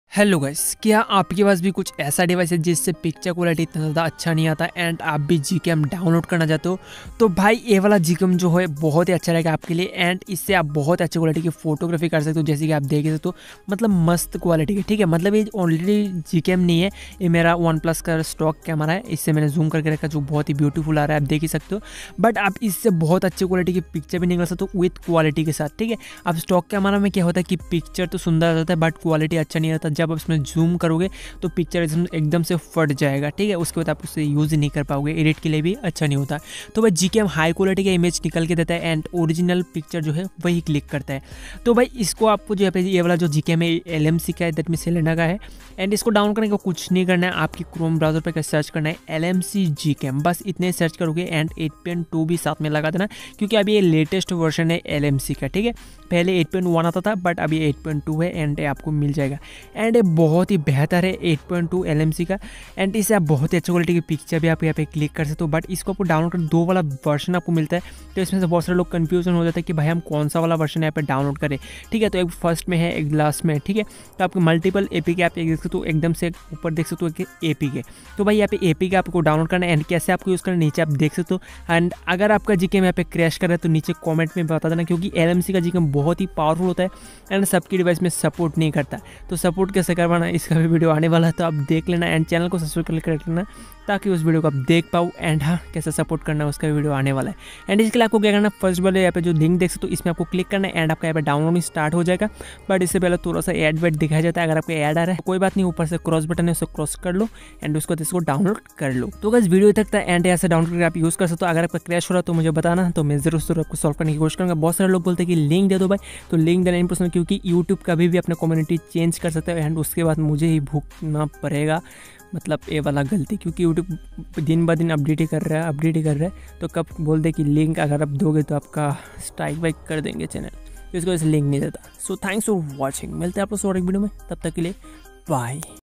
Hello guys, क्या आपके पास भी कुछ ऐसा डिवाइस है जिससे पिक्चर क्वालिटी इतना ज़्यादा अच्छा नहीं आता एंड आप भी जीकेएम डाउनलोड करना चाहते हो? तो भाई ये वाला जीकेएम जो है बहुत ही अच्छा रहेगा आपके लिए एंड इससे आप बहुत अच्छी क्वालिटी की फोटोग्राफी कर सकते हो। जैसे कि आप देख सकते हो, मतलब मस्त क्वालिटी की, ठीक है। मतलब ये ऑलरेडी जीकेएम नहीं है, ये मेरा OnePlus का स्टॉक कैमरा है। इससे मैंने जूम करके रखा जो बहुत ही ब्यूटीफुल आ रहा है, आप देख ही सकते हो। बट आप इससे बहुत अच्छी क्वालिटी की पिक्चर भी निकल सकते हो विथ क्वालिटी के साथ, ठीक है। अब स्टॉक कैमरा में क्या होता है कि पिक्चर तो सुंदर रहता है बट क्वालिटी अच्छा नहीं रहता। जब आप इसमें जूम करोगे तो पिक्चर एकदम से फट जाएगा, ठीक है। उसके बाद आप उसे यूज़ नहीं कर पाओगे, एडिट के लिए भी अच्छा नहीं होता। तो भाई जीकेएम हाई क्वालिटी का इमेज निकल के देता है एंड ओरिजिनल पिक्चर जो है वही क्लिक करता है। तो भाई इसको आपको जो है ये वाला जो जीकेएम है LMC का है, दैट मीन सेलेना का है। एंड इसको डाउन करने का कुछ नहीं करना है, आपकी क्रोम ब्राउजर पर सर्च करना है LMC जीकेएम, बस इतने सर्च करोगे एंड 8.2 भी साथ में लगा देना, क्योंकि अभी ये लेटेस्ट वर्जन है LMC का, ठीक है। पहले 8.1 आता था बट अभी 8.2 है एंड आपको मिल जाएगा। एंड ये बहुत ही बेहतर है 8.2 LMC का एंड इससे आप बहुत ही अच्छी क्वालिटी की पिक्चर भी आप यहाँ पे क्लिक कर सकते हो। बट इसको आपको डाउनलोड कर 2 वाला वर्जन आपको मिलता है, तो इसमें से बहुत सारे लोग कन्फ्यूजन हो जाता है कि भाई हम कौन सा वाला वर्जन यहाँ पे डाउनलोड करें, ठीक है। तो एक फर्स्ट में है, एक लास्ट में है, ठीक है। तो आपको मल्टीपल APK आप देख सकते हो, एकदम से ऊपर देख सकते हो APK। तो भाई यहाँ पे APK आपको डाउनलोड करना है एंड कैसे आपको यूज़ करना है नीचे आप देख सकते हो। एंड अगर आपका जीकेएम यहाँ पे क्रैश कर रहा है तो नीचे कॉमेंट में बता देना, क्योंकि LMC का जीकेएम बहुत ही पावरफुल होता है एंड सबकी डिवाइस में सपोर्ट नहीं करता। तो सपोर्ट कैसे करवाना इसका भी वीडियो आने वाला है, तो आप देख लेना एंड चैनल को सब्सक्राइब कर लेना ताकि उस वीडियो को आप देख पाओ। एंड हाँ, कैसे सपोर्ट करना है उसका भी वीडियो आने वाला है। एंड इसके लिए आपको क्या करना है, फर्स्ट वाले यहाँ पे जो लिंक देख सकते हो इसमें आपको क्लिक करना है एंड आपका यहाँ पे डाउनलोडिंग स्टार्ट हो जाएगा। बट इससे पहले थोड़ा सा एड वेड दिखाया जाता है, अगर आपको ऐड आ रहा है कोई बात नहीं, ऊपर से क्रॉस बटन है उसको क्रॉस कर लो एंड उसको इसको डाउनलोड कर लो। तो बस वीडियो तक था एंड यहाँ से डाउनलोड करके आप यूज़ कर सकते हो। अगर आपका क्रैश हो रहा है तो मुझे बताना, तो मैं जरूर आपको सॉल्व करने की कोशिश करूँगा। बहुत सारे लोग बोलते हैं कि लिंक दे दो भाई, तो लिंक देना इंपॉर्टेंट, क्योंकि यूट्यूब कभी भी अपना कम्युनिटी चेंज कर सकता है एंड उसके बाद मुझे ही भुगतना पड़ेगा, मतलब ये वाला गलती, क्योंकि यूट्यूब दिन ब दिन अपडेट ही कर रहा है। तो कब बोल दे कि लिंक अगर आप दोगे तो आपका स्ट्राइक वाइक कर देंगे चैनल, इसको ऐसे लिंक नहीं देता। सो थैंक्स फॉर वॉचिंग, मिलते हैं आप लोग और एक वीडियो में, तब तक के लिए बाय।